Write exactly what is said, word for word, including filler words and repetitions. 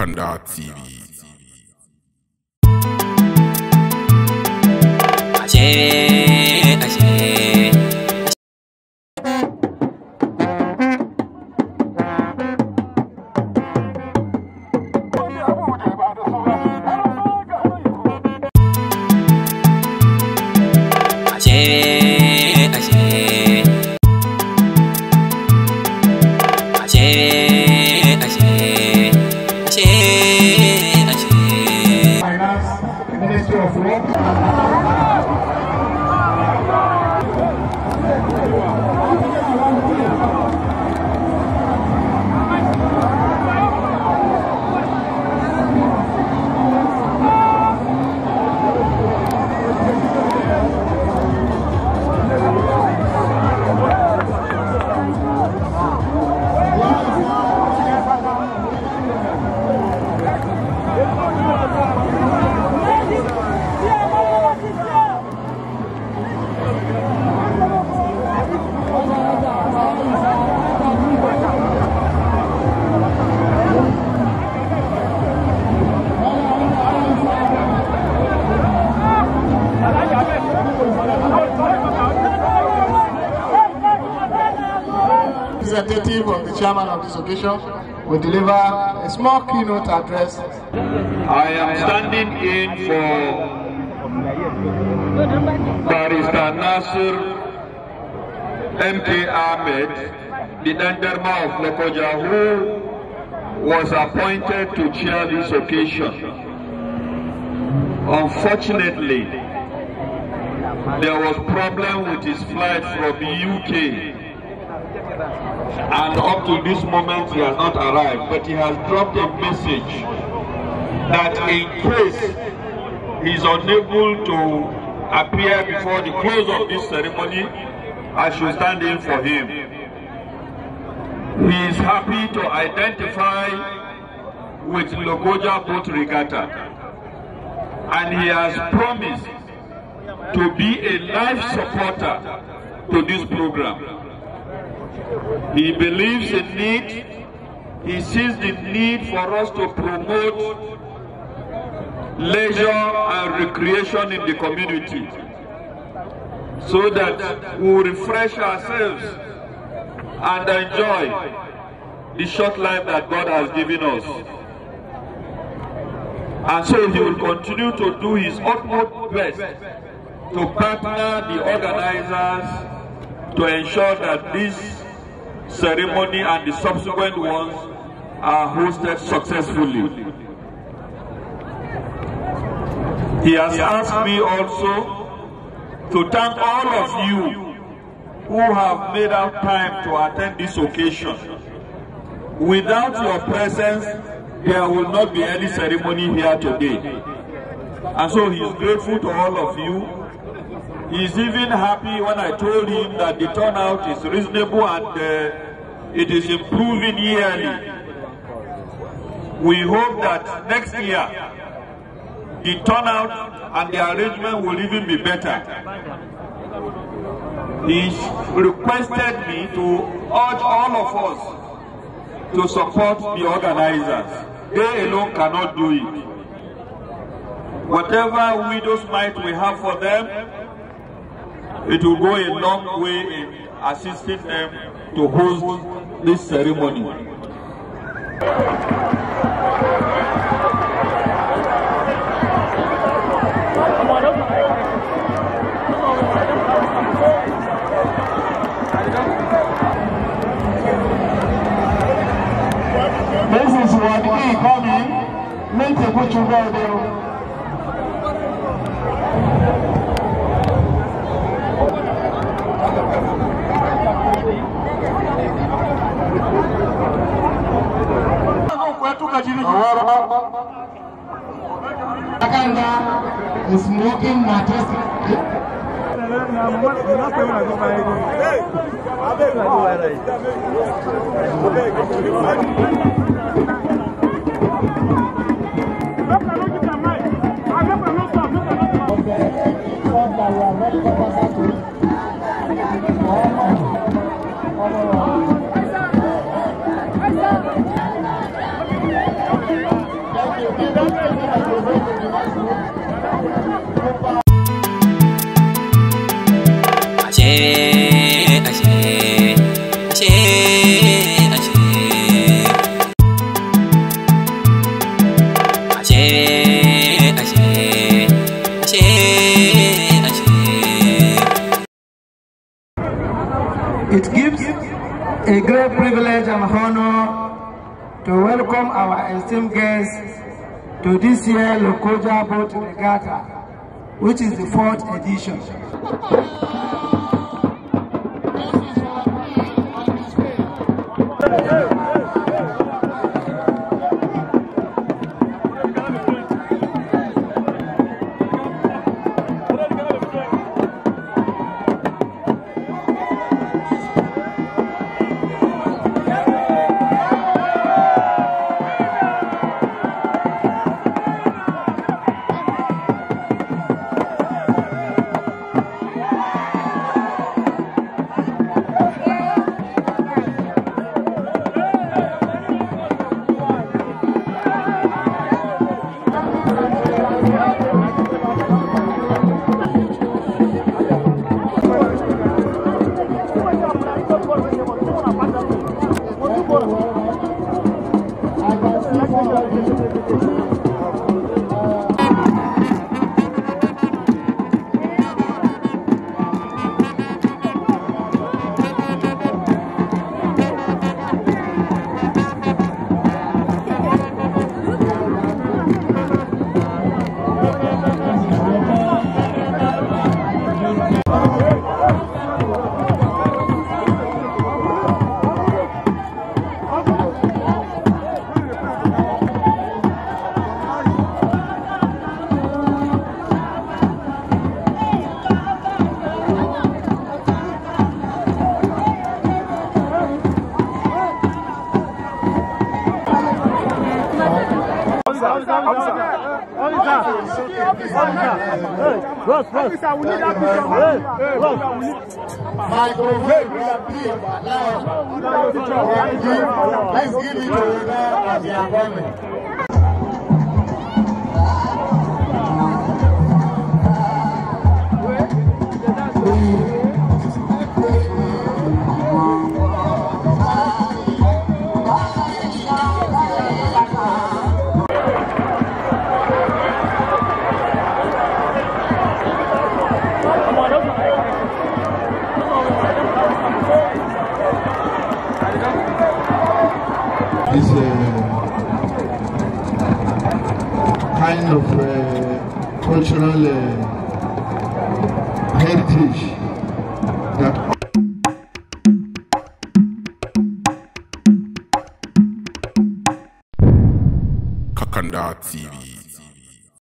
Wakanda T V. Representative of the chairman of this occasion will deliver a small keynote address. I am standing in for Barrister Nasir M K Ahmed, the Danderma of Lokoja, who was appointed to chair this occasion. Unfortunately, there was problem with his flight from the U K. And up to this moment he has not arrived, but he has dropped a message that in case he is unable to appear before the close of this ceremony, I should stand in for him. He is happy to identify with Lokoja boat Regatta, and he has promised to be a life supporter to this program. He believes in need, he sees the need for us to promote leisure and recreation in the community so that we will refresh ourselves and enjoy the short life that God has given us. And so he will continue to do his utmost best to partner the organizers to ensure that this ceremony and the subsequent ones are hosted successfully. He has asked me also to thank all of you who have made out time to attend this occasion. Without your presence, there will not be any ceremony here today. And so he is grateful to all of you. He is even happy when I told him that the turnout is reasonable and uh, it is improving yearly. We hope that next year the turnout and the arrangement will even be better. He requested me to urge all of us to support the organizers. They alone cannot do it. Whatever widow's mite we have for them, it will go a long way in assisting them to host this ceremony. This is what he coming. Let's put you there. Wakanda is smoking mattress. It gives a great privilege and honor to welcome our esteemed guests to this year's Lokoja Boat Regatta, which is the fourth edition. Ross, Ross. Officer, we need that picture. Hey, Ross, we need. Microphone, let's give it to them as they are coming. This uh, kind of uh, cultural uh, heritage that Kakanda T V.